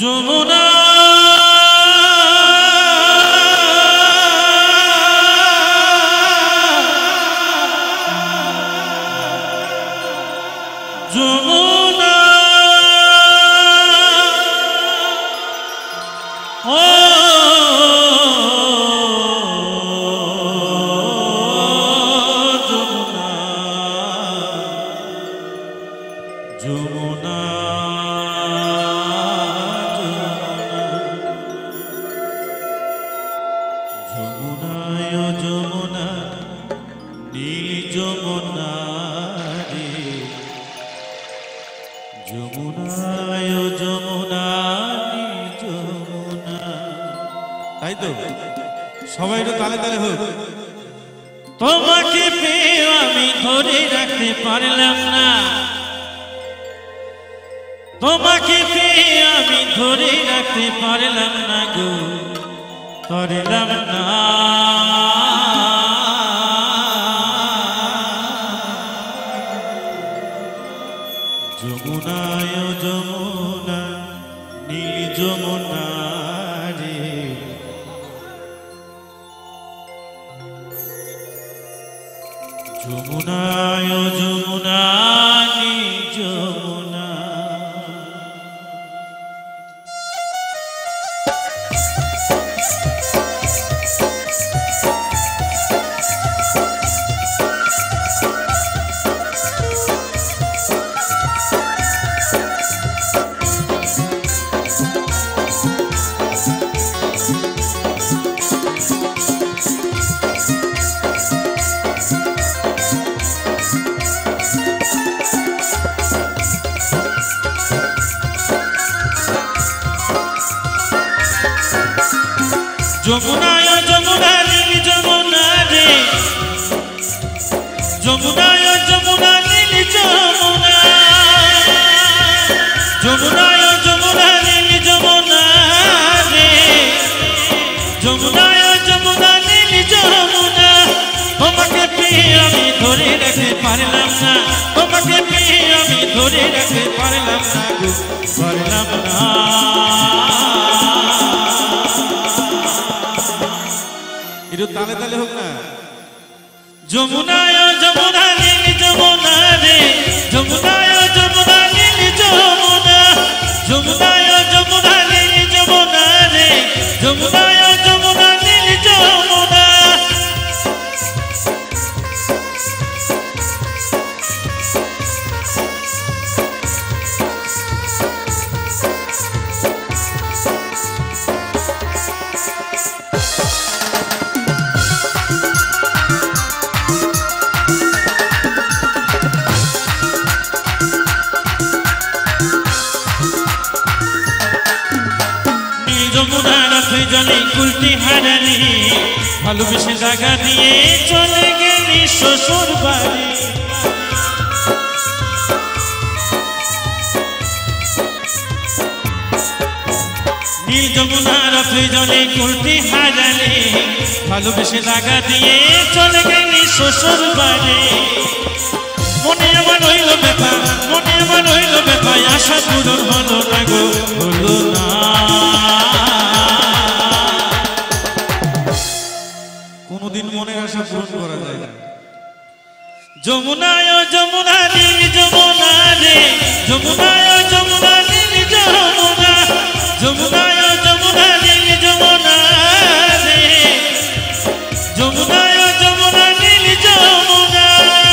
যমুনা যমুনা ও যমুনা যমুনা যমুনায় যমুনা নীল যমুনা রে যমুনায় যমুনা নীল যমুনা। তাই তো সবাই একটু তালে তালে হোক। তোমাকে পেয়ে আমি ধরে রাখতে পারলাম না, তোমাকে পেয়ে আমি ধরে রাখতে পারলাম না গো, পারলাম না। যমুনায় যমুনা নীল যমুনা রে যমুনায় যমুনা নীল যমুনা। যমুনায় যমুনা নীল যমুনা রে যমুনায় যমুনা নীল যমুনা যমুনায় যমুনা নীল যমুনা রে যমুনায় যমুনা নীল যমুনা। তোমাকে পেয়ে আমি ধরে রাখতে পারলাম না, তোমাকে পেয়ে আমি ধরে রাখতে পারলাম না গো, পারলাম না। একটু তালে তালে হোক না। যমুনায় যমুনা নীল যমুনা রে যমুনায় যমুনা নীল যমুনা যমুনায় যমুনা নীল যমুনা রে যমুনায় যমুনা নীল যমুনা। যমুনার জলে কুলটি হারালি ভালোবেসে জায়গা দিয়ে চলে গেলি শ্বশুর বাড়ি। নীল যমুনার জলে কুলটি হারালি ভালোবেসে জায়গা দিয়ে চলে গেলি শ্বশুর বাড়ি। মনে আমার হইল ব্যথা, মনে আমার হইল ব্যথা, আশা পূরণ হলো না গো, হলো না। কোনদিন মনের আশা পূরণ করা যায় না। যমুনায় যমুনা নীল যমুনা রে যমুনায় যমুনা নীল যমুনা যমুনায় যমুনা নীল যমুনা রে যমুনায় যমুনা নীল যমুনা।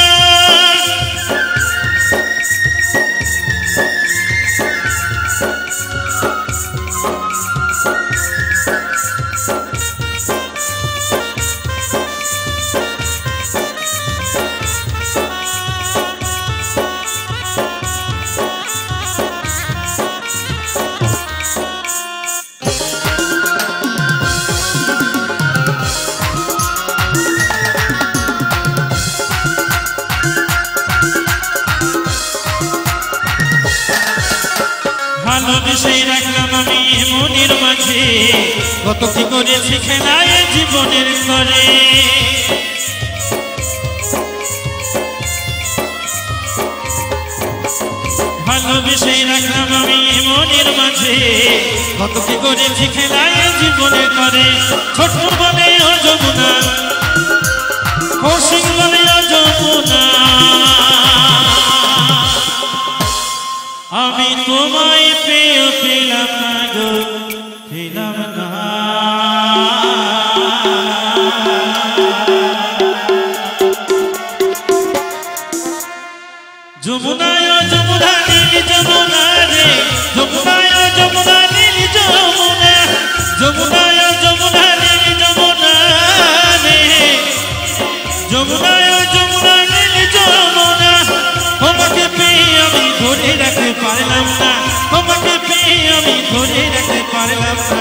ভালোবেসে রাখলাম আমি মনের মাঝে, কত কি করেছি খেলায় জীবনের করে। ভালোবেসে রাখলাম আমি মনের মাঝে, কত কি করেছি খেলায় জীবনে করে ছোট বলে ও যমুনা কৌশিক বলে ও যমুনা আমি তোমায় পেয়ে পেলাম না গো পেলাম না যমুনায় যমুনা নীল যমুনা রে যমুনায় যমুনা নীল যমুনা যমুনায় যমুনা নীল যমুনা রে যমুনায় যমুনা নীল যমুনা তোমাকে পেয়ে আমি ধরে রাখতে পারলাম না তোমাকে পেয়ে আমি ধরে রাখতে পারলাম না